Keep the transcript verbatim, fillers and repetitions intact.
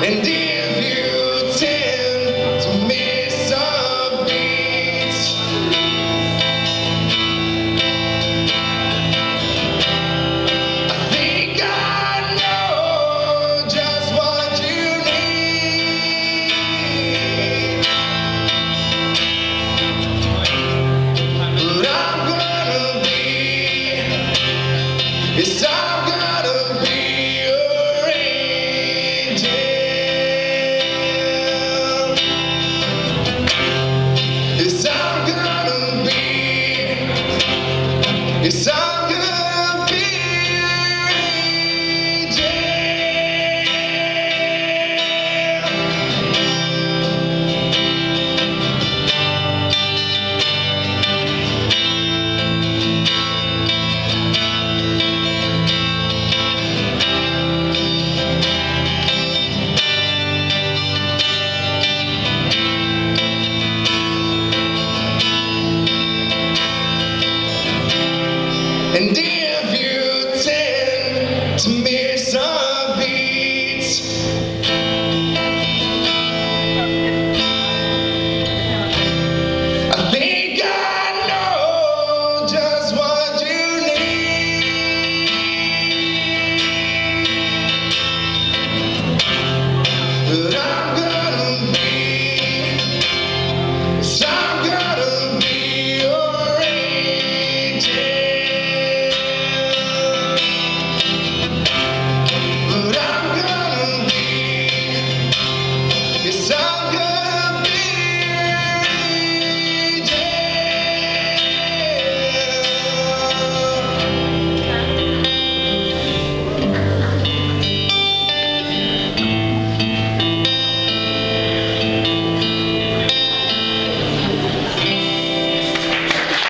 And if you tend to miss a beat, I think I know just what you need. But I'm gonna be, yes, I'm gonna be your angel. Yes, I'm gonna be, yes, I'm gonna be your angel. And if you tend to miss